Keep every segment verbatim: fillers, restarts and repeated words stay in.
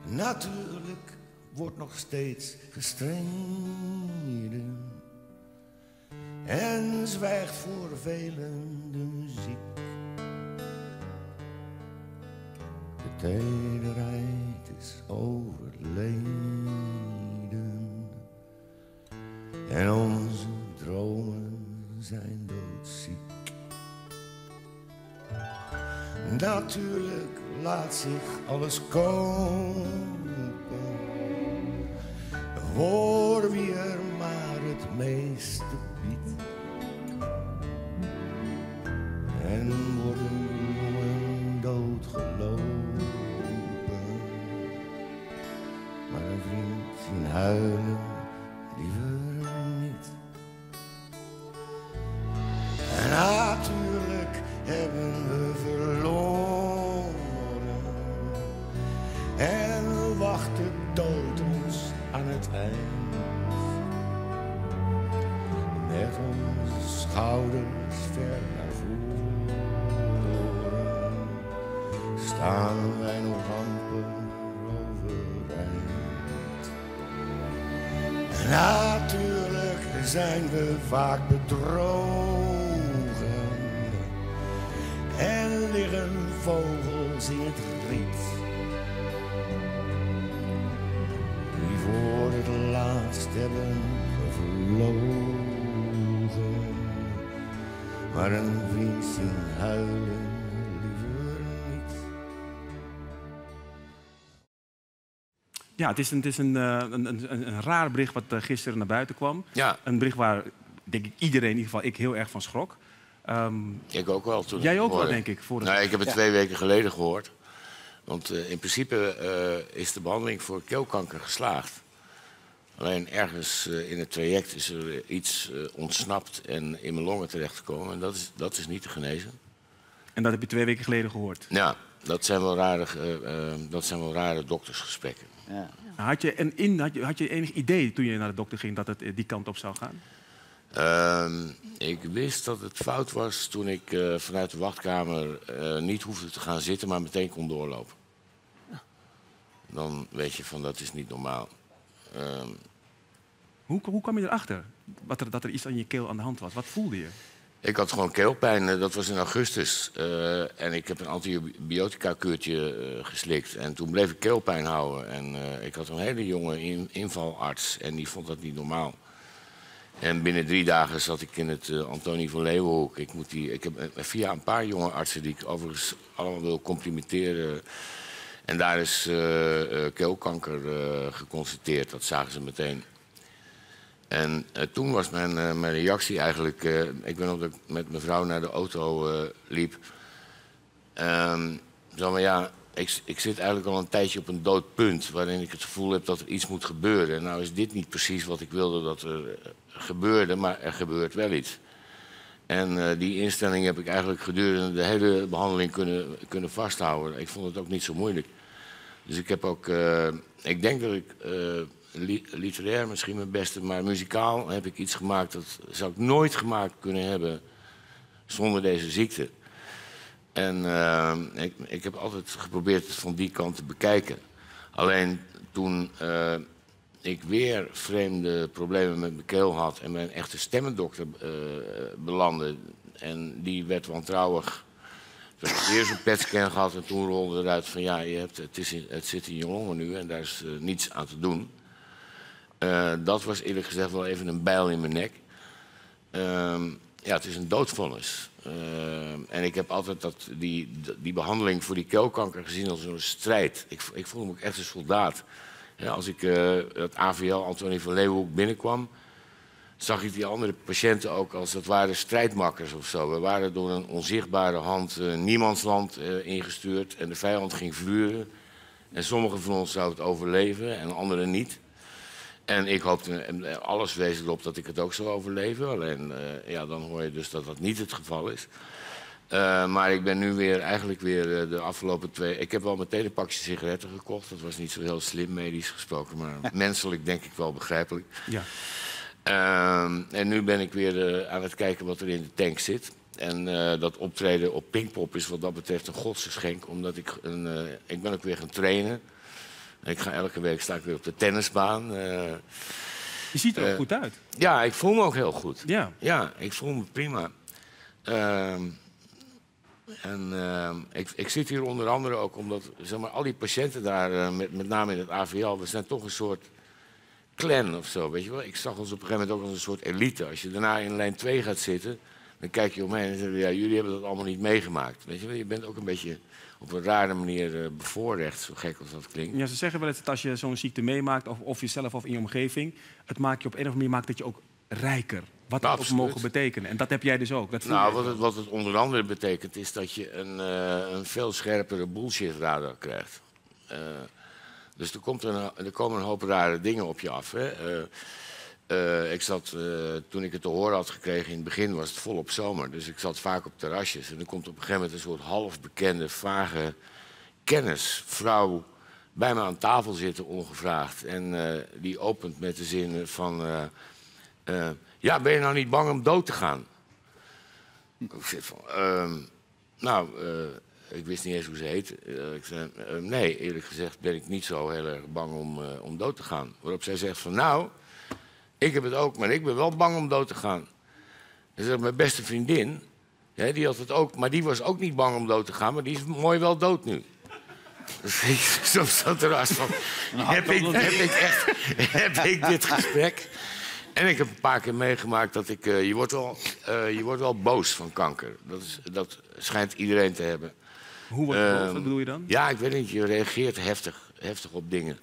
Natuurlijk wordt nog steeds gestreden en zwijgt voor velen de muziek. De tederheid is overleden en onze dromen zijn doodziek. Natuurlijk laat zich alles kopen voor wie er maar het meeste biedt. En worden bloemen doodgelopen, maar een vriend zien huilen liever niet. En natuurlijk hebben we verloren en wacht de dood ons aan het eind. Met onze schouders ver naar voren staan wij nog amper overeind. En natuurlijk zijn we vaak bedrogen en liggen vogels in het riet die voor het laatst hebben gevlogen, maar een vriend zien huilen liever niet. Ja, het is een, het is een, uh, een, een, een raar bericht wat uh, gisteren naar buiten kwam. Ja. Een bericht waar, denk ik, iedereen, in ieder geval ik, heel erg van schrok. Um, ik ook wel. Toen jij ook hoorde. wel, denk ik. Voor het... Nou, ik heb het ja. twee weken geleden gehoord. Want uh, in principe uh, is de behandeling voor keelkanker geslaagd. Alleen ergens uh, in het traject is er iets uh, ontsnapt en in mijn longen terechtgekomen. En dat is, dat is niet te genezen. En dat heb je twee weken geleden gehoord? Ja, dat zijn wel rare, uh, uh, dat zijn wel rare doktersgesprekken. Ja. Had je, en in, had, je, had je enig idee toen je naar de dokter ging dat het die kant op zou gaan? Uh, ik wist dat het fout was toen ik uh, vanuit de wachtkamer uh, niet hoefde te gaan zitten, maar meteen kon doorlopen. Dan weet je van dat is niet normaal. Uh, hoe, hoe kwam je erachter wat er, dat er iets aan je keel aan de hand was? Wat voelde je? Ik had gewoon keelpijn, dat was in augustus. Uh, en ik heb een antibiotica-kuurtje uh, geslikt. En toen bleef ik keelpijn houden. En uh, ik had een hele jonge in, invalarts en die vond dat niet normaal. En binnen drie dagen zat ik in het uh, Antonie van Leeuwenhoek. Ik, moet die, ik heb uh, via een paar jonge artsen die ik overigens allemaal wil complimenteren. En daar is uh, uh, keelkanker uh, geconstateerd, dat zagen ze meteen. En uh, toen was mijn, uh, mijn reactie eigenlijk... Uh, ik ben op de, met mijn vrouw naar de auto uh, liep. Um, zo maar ja, ik, ik zit eigenlijk al een tijdje op een dood punt... waarin ik het gevoel heb dat er iets moet gebeuren. En nou is dit niet precies wat ik wilde dat er uh, gebeurde, maar er gebeurt wel iets. En uh, die instelling heb ik eigenlijk gedurende de hele behandeling kunnen, kunnen vasthouden. Ik vond het ook niet zo moeilijk. Dus ik heb ook... Uh, ik denk dat ik... Uh, literair misschien mijn beste, maar muzikaal heb ik iets gemaakt... dat zou ik nooit gemaakt kunnen hebben zonder deze ziekte. En uh, ik, ik heb altijd geprobeerd het van die kant te bekijken. Alleen toen uh, ik weer vreemde problemen met mijn keel had... en mijn echte stemmendokter uh, belandde... en die werd wantrouwig... Ik heb eerst een petscan gehad en toen rolde eruit van... ja, je hebt, het, is in, het zit in je longen nu en daar is uh, niets aan te doen... Uh, dat was eerlijk gezegd wel even een bijl in mijn nek. Uh, ja, het is een doodvonnis. Uh, en ik heb altijd dat, die, die behandeling voor die keelkanker gezien als een strijd. Ik, ik voelde me ook echt een soldaat. Ja, als ik uh, het A V L Antonie van Leeuwenhoek binnenkwam... zag ik die andere patiënten ook als dat waren strijdmakkers of zo. We waren door een onzichtbare hand uh, niemandsland uh, ingestuurd... en de vijand ging vuren. En sommigen van ons zouden het overleven en anderen niet... En ik hoopte, alles wees erop dat ik het ook zou overleven. Alleen, uh, ja, dan hoor je dus dat dat niet het geval is. Uh, maar ik ben nu weer, eigenlijk weer uh, de afgelopen twee... Ik heb wel meteen een pakje sigaretten gekocht. Dat was niet zo heel slim, medisch gesproken. Maar menselijk denk ik wel begrijpelijk. Ja. Uh, en nu ben ik weer uh, aan het kijken wat er in de tank zit. En uh, dat optreden op Pinkpop is wat dat betreft een godsgeschenk. Omdat ik, een, uh, ik ben ook weer gaan trainen. En ik ga elke week sta ik weer op de tennisbaan. Uh, je ziet er ook uh, goed uit. Ja, ik voel me ook heel goed. Ja, ja ik voel me prima. Uh, en uh, ik, ik zit hier onder andere ook omdat zeg maar, al die patiënten daar, uh, met, met name in het A V L, we zijn toch een soort clan of zo, weet je wel. Ik zag ons op een gegeven moment ook als een soort elite. Als je daarna in lijn twee gaat zitten, dan kijk je omheen en zeg je, ja, jullie hebben dat allemaal niet meegemaakt. Weet je wel, je bent ook een beetje op een rare manier uh, bevoorrecht, zo gek als dat klinkt. Ja, ze zeggen wel eens dat als je zo'n ziekte meemaakt, of, of jezelf of in je omgeving, het maakt je op een of andere manier maakt dat je ook rijker. Wat dat ook mogen betekenen. En dat heb jij dus ook. Dat nou, wat het, wat het onder andere betekent, is dat je een, uh, een veel scherpere bullshit-radar krijgt. Uh, dus er, komt een, er komen een hoop rare dingen op je af. Hè. Uh, uh, ik zat, uh, toen ik het te horen had gekregen, in het begin was het volop zomer. Dus ik zat vaak op terrasjes. En er komt op een gegeven moment een soort halfbekende, vage kennisvrouw bij me aan tafel zitten, ongevraagd. En uh, die opent met de zin van... Uh, uh, ja, ben je nou niet bang om dood te gaan? Ik zit van... Uh, nou... Uh, Ik wist niet eens hoe ze heet. Uh, ik zei, uh, nee, eerlijk gezegd ben ik niet zo heel erg bang om, uh, om dood te gaan. Waarop zij zegt van, nou, ik heb het ook, maar ik ben wel bang om dood te gaan. En zegt, mijn beste vriendin, hè, die had het ook, maar die was ook niet bang om dood te gaan, maar die is mooi wel dood nu. Dus ik soms zat er als van, heb ik, heb ik echt, heb ik dit gesprek? En ik heb een paar keer meegemaakt dat ik, uh, je, wordt wel, uh, je wordt wel boos van kanker. Dat, is, dat schijnt iedereen te hebben. Hoe wordt het boos? Wat bedoel je dan? Ja, ik weet niet. Je reageert heftig, heftig op dingen.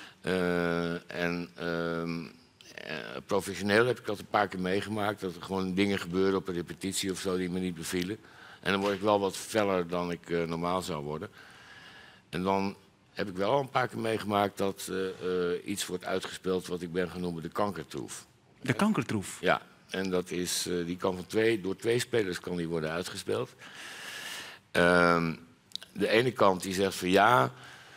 Uh, en uh, uh, professioneel heb ik dat een paar keer meegemaakt. Dat er gewoon dingen gebeuren op een repetitie of zo die me niet bevielen. En dan word ik wel wat feller dan ik uh, normaal zou worden. En dan heb ik wel een paar keer meegemaakt dat uh, uh, iets wordt uitgespeeld wat ik ben genoemd de kankertroef. De kankertroef? Ja, en dat is, uh, die kan van twee, door twee spelers kan die worden uitgespeeld. Uh, de ene kant die zegt van ja,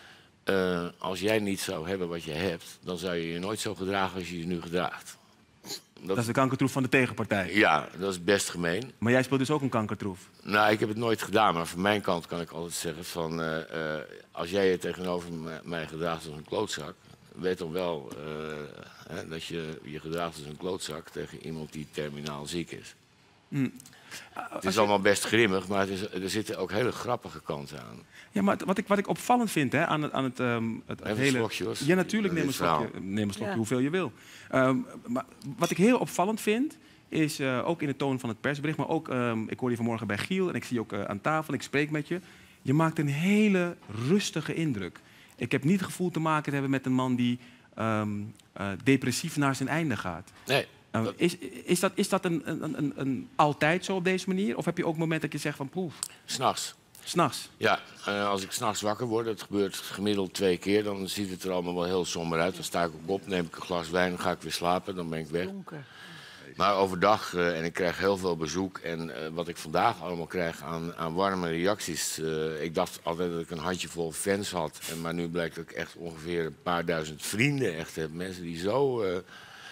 uh, als jij niet zou hebben wat je hebt, dan zou je je nooit zo gedragen als je je nu gedraagt. Dat, dat is de kankertroef van de tegenpartij? Ja, dat is best gemeen. Maar jij speelt dus ook een kankertroef? Nou, ik heb het nooit gedaan, maar van mijn kant kan ik altijd zeggen van... Uh, uh, als jij je tegenover mij gedraagt als een klootzak, weet dan wel uh, hè, dat je je gedraagt als een klootzak tegen iemand die terminaal ziek is. Mm. Het is allemaal best grimmig, maar het is, er zitten ook hele grappige kanten aan. Ja, maar wat ik, wat ik opvallend vind hè, aan het, aan het, um, het Even hele... een slokje, hoor. Ja, natuurlijk, neem een slokje, neem een slokje ja. hoeveel je wil. Um, maar wat ik heel opvallend vind, is uh, ook in de toon van het persbericht, maar ook, um, ik hoor je vanmorgen bij Giel en ik zie je ook uh, aan tafel, ik spreek met je. Je maakt een hele rustige indruk. Ik heb niet het gevoel te maken te hebben met een man die um, uh, depressief naar zijn einde gaat. Nee. Uh, is, is dat, is dat een, een, een, een altijd zo op deze manier? Of heb je ook momenten dat je zegt van poef? 's Nachts. 's Nachts? Ja, uh, als ik 's nachts wakker word, dat gebeurt gemiddeld twee keer, dan ziet het er allemaal wel heel somber uit. Dan sta ik ook op, neem ik een glas wijn, dan ga ik weer slapen, dan ben ik weg. Donker. Maar overdag, uh, en ik krijg heel veel bezoek, en uh, wat ik vandaag allemaal krijg aan, aan warme reacties. Uh, ik dacht altijd dat ik een handjevol fans had, en, maar nu blijkt dat ik echt ongeveer een paar duizend vrienden echt heb. Mensen die zo... Uh,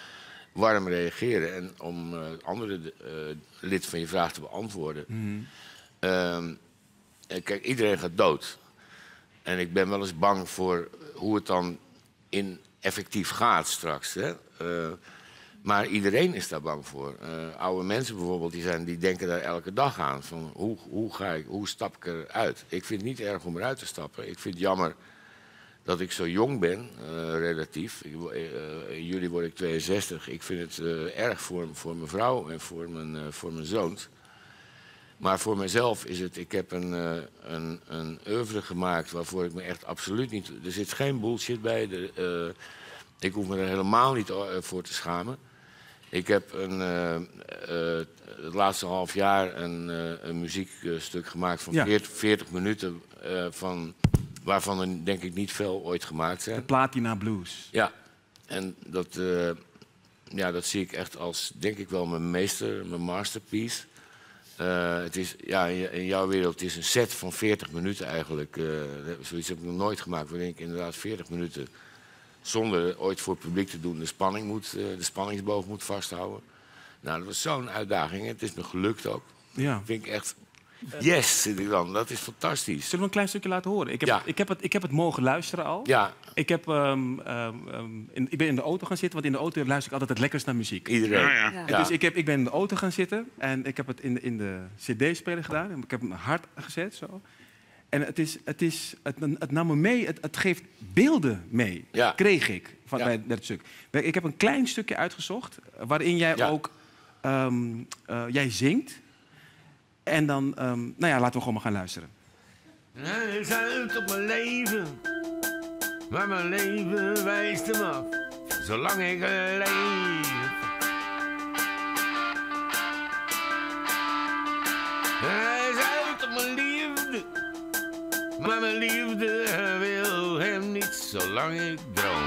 warm reageren. En om uh, het andere uh, lid van je vraag te beantwoorden. Mm. Uh, kijk, iedereen gaat dood. En ik ben wel eens bang voor hoe het dan in effectief gaat straks. Hè? Uh, maar iedereen is daar bang voor. Uh, oude mensen bijvoorbeeld, die, zijn, die denken daar elke dag aan. Van hoe, hoe, ga ik, hoe stap ik eruit? Ik vind het niet erg om eruit te stappen. Ik vind het jammer dat ik zo jong ben, uh, relatief. Ik, uh, in juli word ik tweeënzestig. Ik vind het uh, erg voor, voor mijn vrouw en voor mijn, uh, voor mijn zoons. Maar voor mezelf is het... Ik heb een, uh, een, een oeuvre gemaakt waarvoor ik me echt absoluut niet... Er zit geen bullshit bij. De, uh, ik hoef me er helemaal niet uh, voor te schamen. Ik heb een, uh, uh, het laatste half jaar een, uh, een muziekstuk gemaakt van ja. veertig, veertig minuten... Uh, van... waarvan er denk ik niet veel ooit gemaakt zijn. De Platina Blues. Ja, en dat, uh, ja, dat zie ik echt als, denk ik wel, mijn meester, mijn masterpiece. Uh, het is, ja, in jouw wereld, het is een set van veertig minuten eigenlijk. Uh, zoiets heb ik nog nooit gemaakt, waarin ik inderdaad veertig minuten... zonder ooit voor het publiek te doen de spanning moet, uh, de spanningsboog moet vasthouden. Nou, dat was zo'n uitdaging. Het is me gelukt ook. Ja. Vind ik echt... Yes, zit ik dan. Dat is fantastisch. Zullen we een klein stukje laten horen? Ik heb, Ja. ik heb, het, ik heb het mogen luisteren al. Ja, Ik, heb, ehm, ehm, ehm, in, ik ben in de auto gaan zitten, want in de auto luister ik altijd het lekkerst naar muziek. iedereen. Ja, ja. En Ja. Dus ik, heb, ik ben in de auto gaan zitten en ik heb het in de, in de cd-speler gedaan. En ik heb hem hard gezet, zo. En het, is, het, is, het, het nam me mee, het, het geeft beelden mee, Ja. kreeg ik van, Ja. bij dat stuk. Ik heb een klein stukje uitgezocht, waarin jij Ja. ook ehm, uh, jij zingt. En dan, um, nou ja, laten we gewoon maar gaan luisteren. Hij is uit op mijn leven, maar mijn leven wijst hem af, zolang ik leef. Hij is uit op mijn liefde, maar mijn liefde wil hem niet, zolang ik droom.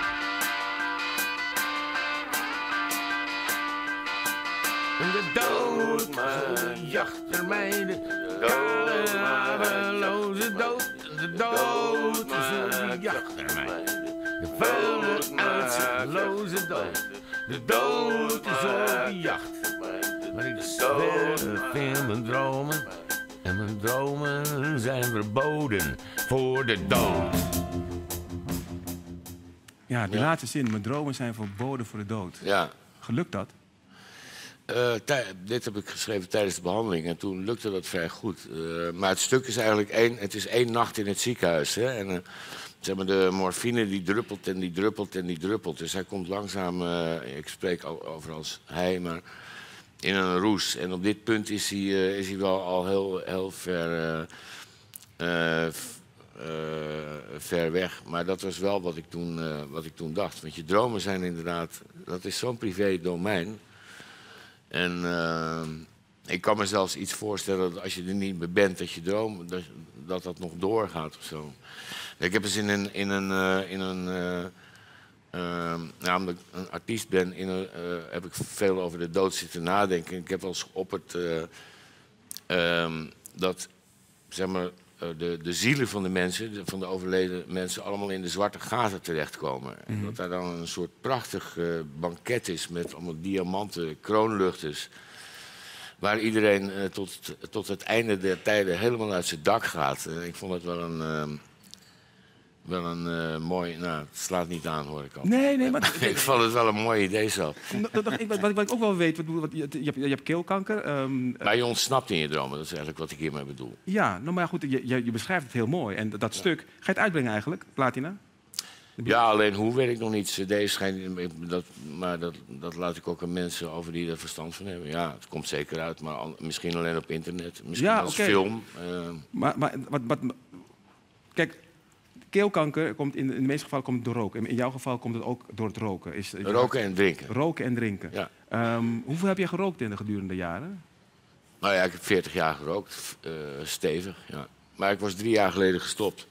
En de dood, maar jacht er mij, de kale, haveloze dood. De dood, zo jacht er mij, de vuile, uitzichtloze dood. De dood is op de jacht, maar ik zwerf in mijn dromen. En mijn dromen zijn verboden voor de dood. Ja, die Ja. laatste zin. Mijn dromen zijn verboden voor de dood. Ja. Gelukt dat? Uh, tij- dit heb ik geschreven tijdens de behandeling en toen lukte dat vrij goed. Uh, maar het stuk is eigenlijk één, het is één nacht in het ziekenhuis. Hè? En, uh, zeg maar, de morfine die druppelt en die druppelt en die druppelt. Dus hij komt langzaam, uh, ik spreek al- over als hij, maar in een roes. En op dit punt is hij, uh, is hij wel al heel, heel ver, uh, uh, f- uh, ver weg. Maar dat was wel wat ik, toen, uh, wat ik toen dacht. Want je dromen zijn inderdaad, dat is zo'n privé domein. En uh, ik kan me zelfs iets voorstellen dat als je er niet meer bent, dat je droom, dat dat, dat nog doorgaat of zo. Ik heb eens in een, in een, uh, in een uh, uh, nou, omdat ik een artiest ben, in een, uh, heb ik veel over de dood zitten nadenken. Ik heb wel eens op het uh, um, dat, zeg maar, uh, de, de zielen van de mensen, de, van de overleden mensen, allemaal in de zwarte gaten terechtkomen. Mm-hmm. En dat daar dan een soort prachtig uh, banket is met allemaal diamanten, kroonluchters. Waar iedereen uh, tot, tot het einde der tijden helemaal uit zijn dak gaat. Uh, ik vond het wel een, uh, wel een uh, mooi... Nou, het slaat niet aan, hoor ik al. Nee, nee, maar... ik vond het wel een mooi idee zo. Dat- dat- ik- Wat, wat ik ook wel weet, wat, wat, je, je, hebt, je hebt keelkanker. ehm, Maar je ontsnapt in je dromen, dat is eigenlijk wat ik hiermee bedoel. ja, nou maar goed, je, je, je beschrijft het heel mooi. En dat, dat stuk, ga je het uitbrengen eigenlijk, Platina? Ja, alleen hoe weet ik nog niet. cd's schijnt, dat, maar dat, dat laat ik ook aan mensen over die er verstand van hebben. Ja, het komt zeker uit, maar al- misschien alleen op internet. Misschien Ja, als oké. film. Uh, Maar, maar wat, wat, kijk, keelkanker komt in, in de meeste gevallen komt het door roken. In, in jouw geval komt het ook door het roken. Is, roken en drinken. Roken en drinken. Ja. Ehm, hoeveel heb je gerookt in de gedurende jaren? Nou ja, ik heb veertig jaar gerookt. Uh, stevig, ja. Maar ik was drie jaar geleden gestopt.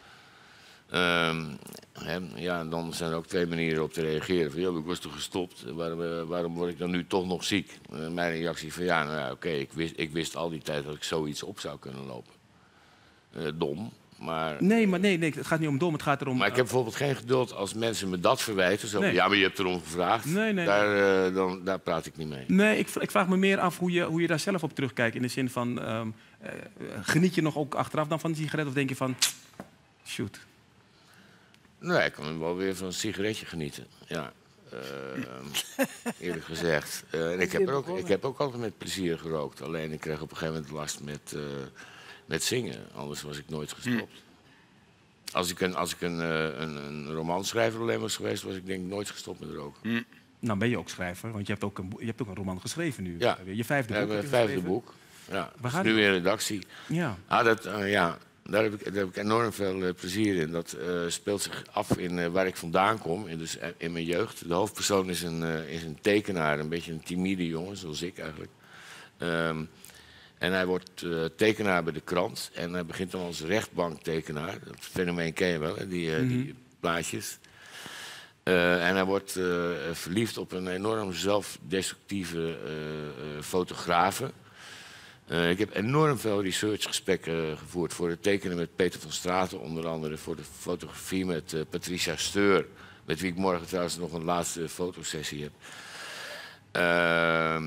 Um, hè, ja, en dan zijn er ook twee manieren op te reageren. Van, ja, ik was toch gestopt, waarom, uh, waarom word ik dan nu toch nog ziek? Uh, mijn reactie van ja, nou ja, oké, okay, ik, wist, ik wist al die tijd dat ik zoiets op zou kunnen lopen. Uh, dom, maar... Nee, maar nee, nee, het gaat niet om dom, het gaat erom... Maar ik heb bijvoorbeeld geen geduld als mensen me dat verwijten. Zo, Nee. ja, maar je hebt erom gevraagd. Nee, nee, daar, uh, dan, daar praat ik niet mee. Nee, ik, ik vraag me meer af hoe je, hoe je daar zelf op terugkijkt. In de zin van, um, uh, geniet je nog ook achteraf dan van een sigaret? Of denk je van, shoot. Nee, ik kan wel weer van een sigaretje genieten. Ja, uh, eerlijk gezegd. Uh, en ik, heb er ook, ik heb ook altijd met plezier gerookt. Alleen ik kreeg op een gegeven moment last met, uh, met zingen. Anders was ik nooit gestopt. Hm. Als ik, een, als ik een, uh, een, een romanschrijver alleen was geweest, was ik denk ik nooit gestopt met roken. Hm. Nou ben je ook schrijver, want je hebt ook een, je hebt ook een roman geschreven nu. Ja, je vijfde boek. Ja, mijn vijfde boek. Ja, dat is nu in redactie. Ja. Ah, dat, uh, ja. Daar heb, ik, daar heb ik enorm veel uh, plezier in. Dat uh, speelt zich af in uh, waar ik vandaan kom, in, dus, uh, in mijn jeugd. De hoofdpersoon is een, uh, is een tekenaar, een beetje een timide jongen, zoals ik eigenlijk. Um, en hij wordt uh, tekenaar bij de krant. En hij begint dan als rechtbanktekenaar. Dat fenomeen ken je wel, hè? Die, uh, mm-hmm. die plaatjes. Uh, en hij wordt uh, verliefd op een enorm zelfdestructieve uh, uh, fotografe. Uh, ik heb enorm veel researchgesprekken uh, gevoerd voor het tekenen met Peter van Straten, onder andere voor de fotografie met uh, Patricia Steur, met wie ik morgen trouwens nog een laatste fotosessie heb. Uh,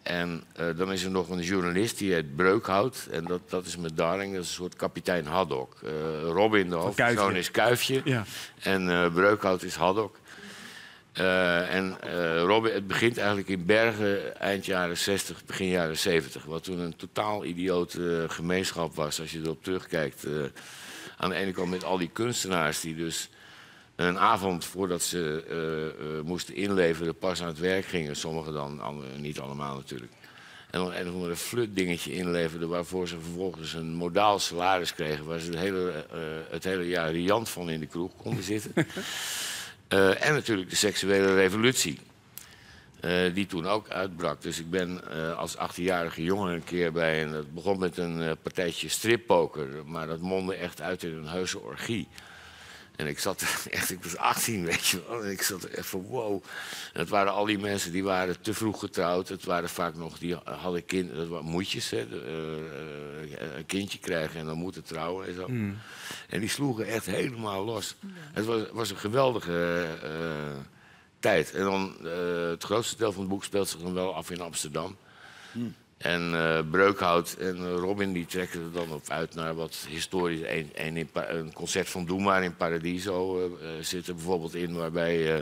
En uh, dan is er nog een journalist, die heet Breukhout. En dat, dat is mijn darling, dat is een soort kapitein Haddock. Uh, Robin, de hoofdpersoon, is Kuifje. Ja. En uh, Breukhout is Haddock. Uh, en uh, Robin, het begint eigenlijk in Bergen eind jaren zestig, begin jaren zeventig. Wat toen een totaal idiote uh, gemeenschap was, als je erop terugkijkt. Uh, aan de ene kant met al die kunstenaars die dus een avond voordat ze uh, uh, moesten inleveren pas aan het werk gingen. Sommigen dan, anderen, niet allemaal natuurlijk. En dan een of andere flut dingetje inleverden waarvoor ze vervolgens een modaal salaris kregen. Waar ze het hele, uh, het hele jaar riant van in de kroeg konden zitten. Uh, en natuurlijk de seksuele revolutie. Uh, die toen ook uitbrak. Dus ik ben uh, als achttienjarige jongen een keer bij... En dat begon met een uh, partijtje strippoker. Maar dat mondde echt uit in een heuse orgie. En ik zat er echt... Ik was achttien, weet je wel. En ik zat er echt van wow. En het waren al die mensen die waren te vroeg getrouwd. Het waren vaak nog... Die hadden kind, dat waren moedjes, hè. De, uh, uh, een kindje krijgen en dan moeten trouwen en zo. Mm. En die sloegen echt helemaal los. Ja. Het was, was een geweldige... Uh, tijd. En dan, uh, het grootste deel van het boek speelt zich dan wel af in Amsterdam. Hmm. En uh, Breukhout en Robin die trekken er dan op uit naar wat historisch. Een, een, een concert van Doe maar in Paradiso uh, zit er bijvoorbeeld in, waarbij uh,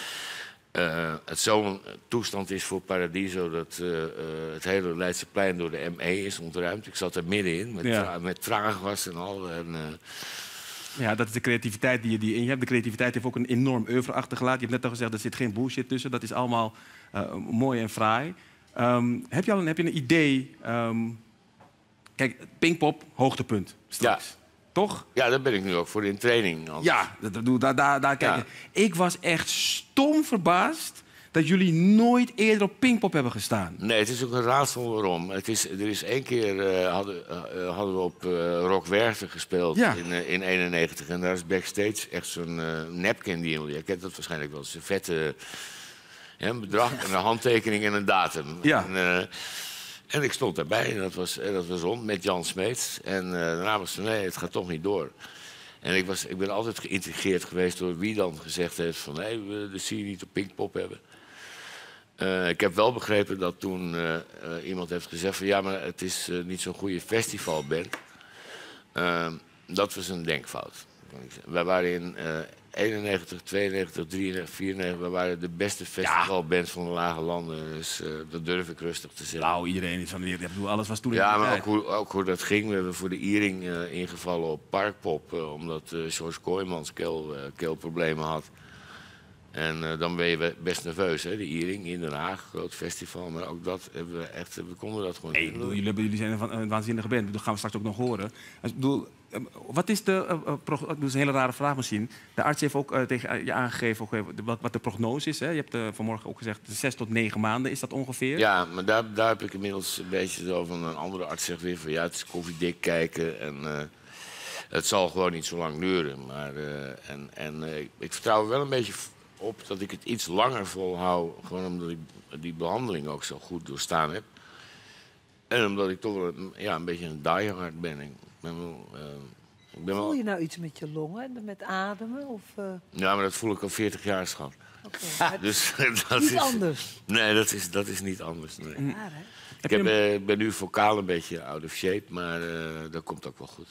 uh, het zo'n toestand is voor Paradiso dat uh, uh, het hele Leidseplein door de M E is ontruimd. Ik zat er middenin met, ja. tra met traangas en al. En, uh, Ja, dat is de creativiteit die je, die je hebt. De creativiteit heeft ook een enorm oeuvre achtergelaten. Je hebt net al gezegd, er zit geen bullshit tussen. Dat is allemaal uh, mooi en fraai. Um, heb, je al een, heb je een idee? Um, kijk, Pinkpop, hoogtepunt straks. Ja. Toch? Ja, daar ben ik nu ook voor in training. Anders. Ja, daar, daar, daar kijk ja. Ik was echt stom verbaasd dat jullie nooit eerder op Pinkpop hebben gestaan. Nee, het is ook een raadsel waarom. Het is, er is één keer uh, hadden, uh, hadden we op uh, Rock Werchter gespeeld ja. in, uh, in eenennegentig. En daar is backstage echt zo'n uh, napkin die je kent dat waarschijnlijk wel. Een vette ja, een bedrag en een handtekening en een datum. Ja. En, uh, en ik stond daarbij en dat was, dat was rond met Jan Smeets. En uh, daarna was het nee, het gaat toch niet door. En ik, was, ik ben altijd geïntrigeerd geweest door wie dan gezegd heeft van nee, we willen de serie niet op Pinkpop hebben. Uh, ik heb wel begrepen dat toen uh, uh, iemand heeft gezegd van ja, maar het is uh, niet zo'n goede festivalband. Uh, dat was een denkfout. Wij waren in uh, eenennegentig, tweeënnegentig, drieënnegentig, vierennegentig... we waren de beste festivalband ja. van de Lage Landen. Dus uh, dat durf ik rustig te zeggen. Nou, iedereen is van de wereld. Alles was toen in Ja, maar ook hoe, ook hoe dat ging. We hebben voor de Iering uh, ingevallen op Parkpop. Uh, omdat uh, George Kooijmans keel, uh, keelproblemen had. En uh, dan ben je best nerveus, hè? De Iering in Den Haag, groot festival. Maar ook dat hebben we echt, we konden dat gewoon niet. Hey, jullie, jullie zijn een, een waanzinnige band, dat gaan we straks ook nog horen. Dus, bedoel, wat is de, uh, uh, dat is een hele rare vraag misschien. De arts heeft ook uh, tegen je aangegeven ook, wat, wat de prognose is. Hè? Je hebt uh, vanmorgen ook gezegd, zes tot negen maanden is dat ongeveer. Ja, maar daar, daar heb ik inmiddels een beetje zo van een andere arts zegt weer van ja, het is koffiedik kijken en uh, het zal gewoon niet zo lang duren. Maar uh, en, en uh, ik vertrouw er wel een beetje op dat ik het iets langer volhoud, gewoon omdat ik die behandeling ook zo goed doorstaan heb. En omdat ik toch wel een, ja, een beetje een diehard ben. Ik ben wel, uh, ik ben voel wel... je nou iets met je longen, met ademen? Of, uh... Ja, maar dat voel ik al veertig jaar, schat. Okay. Dus dat niet is anders? Nee, dat is, dat is niet anders. Nee. Ja, hè? Ik heb, uh, ben nu vocaal een beetje out of shape, maar uh, dat komt ook wel goed.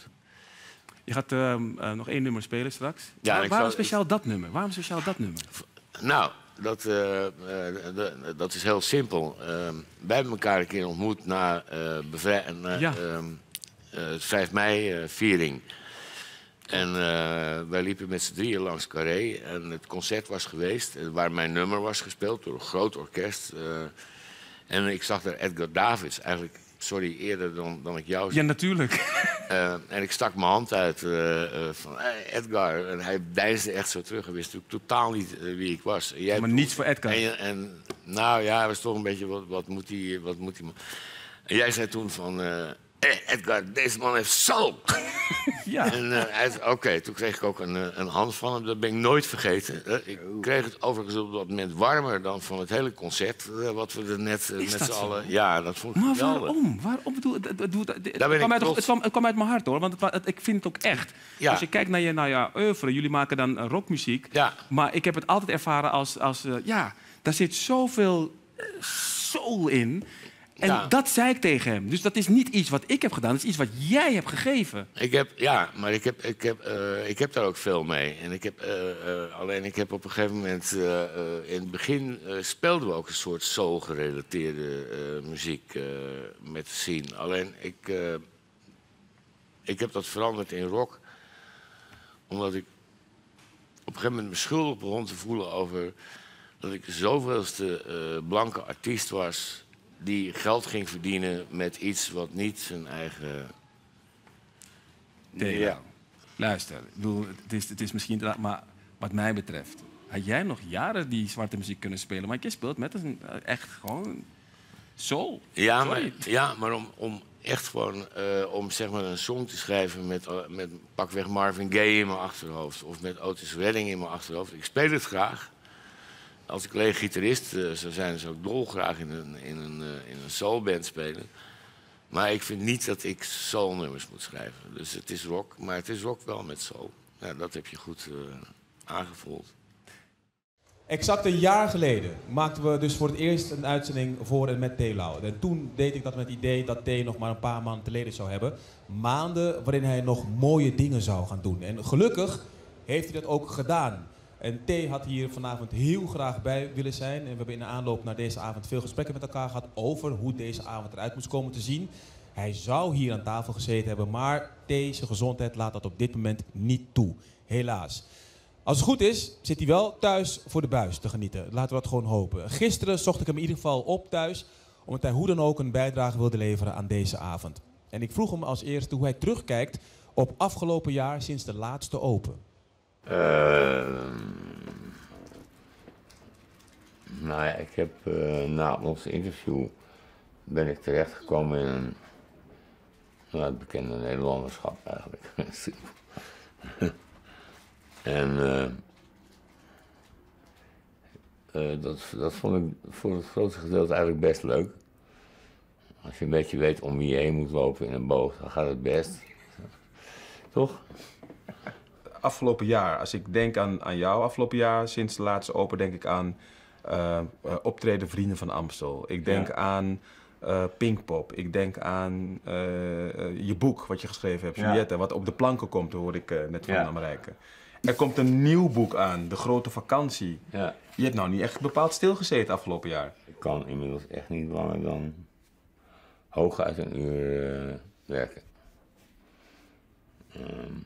Je gaat uh, uh, nog één nummer spelen straks. Ja, Waar, waarom zal, speciaal ik... dat nummer? Waarom speciaal dat nummer? Nou, dat, uh, uh, de, dat is heel simpel. Uh, wij hebben elkaar een keer ontmoet na, uh, bevrij, na ja. uh, uh, het vijf mei-viering. Uh, en uh, wij liepen met z'n drieën langs Carré. En het concert was geweest, waar mijn nummer was gespeeld door een groot orkest. Uh, en ik zag daar Edgar Davids eigenlijk... Sorry, eerder dan, dan ik jou zei. Ja, natuurlijk. Uh, en ik stak mijn hand uit uh, uh, van hey, Edgar. En hij deinsde echt zo terug. Hij wist natuurlijk totaal niet uh, wie ik was. En jij maar toen, niets voor Edgar. En, en, nou ja, hij was toch een beetje, wat, wat moet hij... Wat moet hij en jij zei toen van... Uh, hey, Edgar, deze man heeft soul. Ja. En uh, hij zei, oké, okay, toen kreeg ik ook een, een hand van hem. Dat ben ik nooit vergeten. Uh, ik kreeg het overigens op dat moment warmer dan van het hele concert. Uh, wat we er net uh, met z'n allen... Ja, dat vond ik maar geweldig. waarom? Waarom? Bedoel, het, het, het, Daar ben ik het, trots. het, kwam, het kwam uit mijn hart, hoor. Want het, het, ik vind het ook echt. Ja. Als je kijkt naar je, naar je oeuvre, jullie maken dan uh, rockmuziek. Ja. Maar ik heb het altijd ervaren als... als uh, ja, daar zit zoveel uh, soul in... En Ja. dat zei ik tegen hem. Dus dat is niet iets wat ik heb gedaan, dat is iets wat jij hebt gegeven. Ik heb, ja, maar ik heb, ik, heb, uh, ik heb daar ook veel mee. En ik heb, uh, uh, alleen ik heb op een gegeven moment... Uh, uh, in het begin uh, speelden we ook een soort soul-gerelateerde uh, muziek uh, met de scene. Alleen ik, uh, ik heb dat veranderd in rock. Omdat ik op een gegeven moment me schuldig begon te voelen over... dat ik de zoveelste uh, blanke artiest was... die geld ging verdienen met iets wat niet zijn eigen... Theo, Ja. luister, ik bedoel, het, is, het is misschien... te laat, maar wat mij betreft... had jij nog jaren die zwarte muziek kunnen spelen... maar je speelt met een echt gewoon soul. Ja, Sorry. maar, ja, maar om, om echt gewoon uh, om zeg maar een song te schrijven... met, uh, met pakweg Marvin Gaye in mijn achterhoofd... of met Otis Redding in mijn achterhoofd. Ik speel het graag. Als ik alleen gitarist uh, zou zijn, zou ik dolgraag in een, in, een, uh, in een soulband spelen. Maar ik vind niet dat ik soulnummers moet schrijven. Dus het is rock, maar het is rock wel met soul. Ja, dat heb je goed uh, aangevoeld. Exact een jaar geleden maakten we dus voor het eerst een uitzending voor en met T. Lau. En toen deed ik dat met het idee dat T. nog maar een paar maanden te leden zou hebben. Maanden waarin hij nog mooie dingen zou gaan doen. En gelukkig heeft hij dat ook gedaan. En T. had hier vanavond heel graag bij willen zijn. En we hebben in de aanloop naar deze avond veel gesprekken met elkaar gehad over hoe deze avond eruit moest komen te zien. Hij zou hier aan tafel gezeten hebben, maar T. zijn gezondheid laat dat op dit moment niet toe. Helaas. Als het goed is, zit hij wel thuis voor de buis te genieten. Laten we dat gewoon hopen. Gisteren zocht ik hem in ieder geval op thuis, omdat hij hoe dan ook een bijdrage wilde leveren aan deze avond. En ik vroeg hem als eerste hoe hij terugkijkt op afgelopen jaar sinds de laatste Open. Uh, nou ja, ik heb uh, na ons interview ben ik terechtgekomen in een, nou, het bekende Nederlanderschap eigenlijk. en uh, uh, dat, dat vond ik voor het grootste gedeelte eigenlijk best leuk. Als je een beetje weet om wie je heen moet lopen in een boog, dan gaat het best. Toch? Afgelopen jaar, als ik denk aan, aan jou afgelopen jaar, sinds de laatste Open, denk ik aan uh, uh, optreden Vrienden van Amstel. Ik denk ja. aan uh, Pinkpop. Ik denk aan uh, uh, je boek wat je geschreven hebt, Juliette, ja. wat op de planken komt, hoorde ik uh, net van ja. Marijke. Er komt een nieuw boek aan, De Grote Vakantie. Ja. Je hebt nou niet echt bepaald stilgezeten afgelopen jaar. Ik kan inmiddels echt niet langer dan hooguit een uur uh, werken. Um,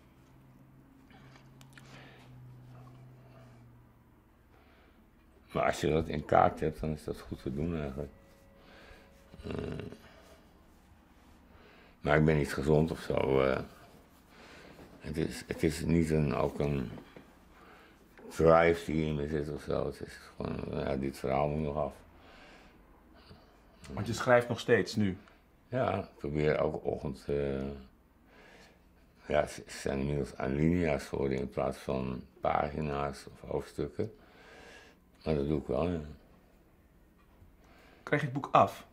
Maar als je dat in kaart hebt, dan is dat goed te doen eigenlijk. Uh, maar ik ben niet gezond of zo. Uh, het, is, het is niet een, ook een drive die in me zit of zo. Het is gewoon, ja, dit verhaal moet nog af. Want je schrijft nog steeds nu? Ja, ik probeer elke ochtend... Uh, ja, het zijn inmiddels alinea's geworden in plaats van pagina's of hoofdstukken. Maar dat doe ik wel, ja. Krijg je het boek af?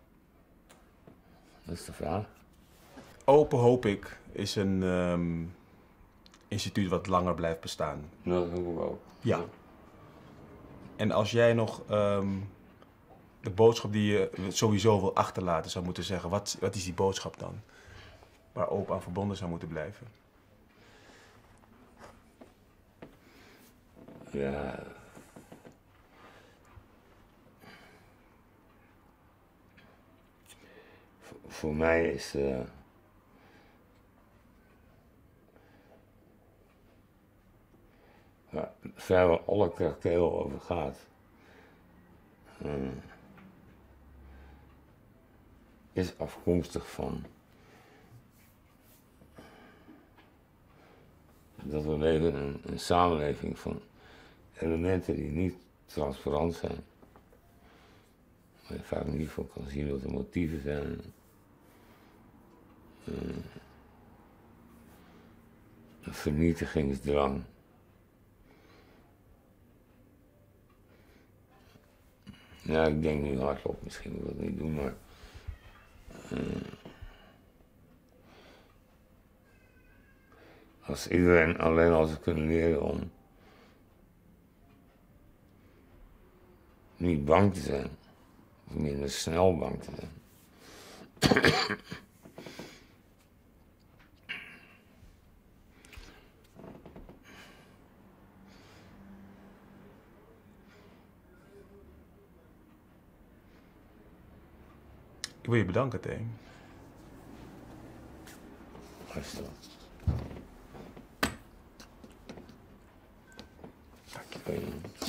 Dat is de vraag. Open, hoop ik, is een um, instituut wat langer blijft bestaan. Dat hoop ik ook. Ja. En als jij nog um, de boodschap die je sowieso wil achterlaten zou moeten zeggen, wat, wat is die boodschap dan? Waar Open aan verbonden zou moeten blijven? Ja... Voor mij is uh, ja, vrijwel alle karakter over gaat, uh, is afkomstig van dat we leven in een, een samenleving van elementen die niet transparant zijn. Waar je vaak niet van kan zien wat de motieven zijn. Uh, een vernietigingsdrang. Ja, ik denk nu hardop, misschien moet ik dat niet doen, maar... Uh, als iedereen alleen al zou kunnen leren om niet bang te zijn om in de snelbank te doen. Ik wil je bedanken, T. Rustig. Dankjewel.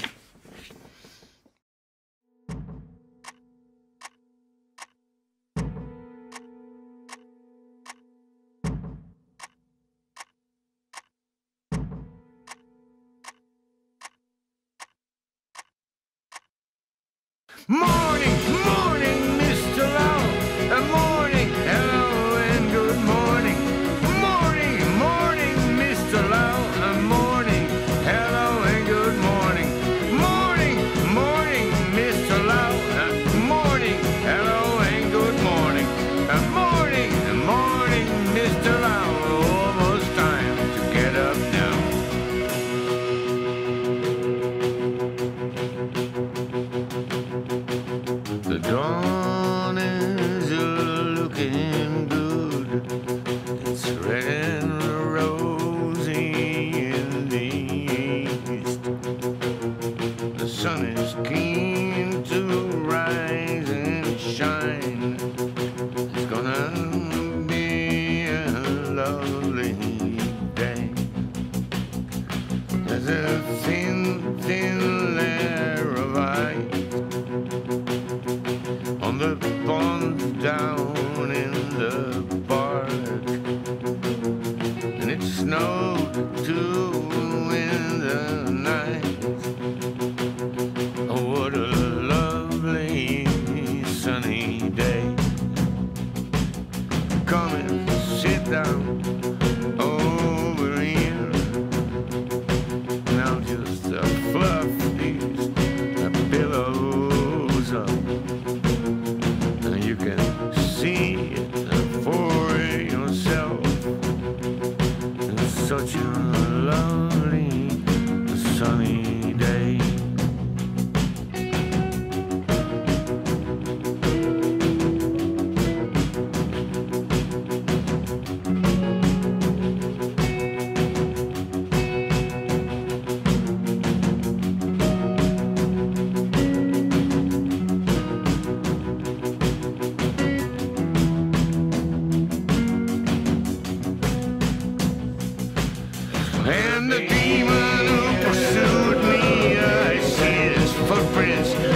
Morning, morning, Mister Lowe. A morning, hello and good morning. Morning, morning, Mister Lowe. A morning, hello and good morning. Morning, morning, Mister Lowe. A morning, hello and good morning. A morning, morning, Mister Lowe. Almost time to get up now. The dawn is looking good. It's red and rosy in the east. The sun is keen to rise and shine. It's gonna be a lovely day. There's a thin, thin layer of ice on the pond down in the park, and it snowed too in the night. Oh, what a lovely sunny day. Come and sit down over here. Now just uh, fluff these uh, pillows up. You can see it for yourself. It's such a lovely sunny day. And the demon who pursued me, I see his footprints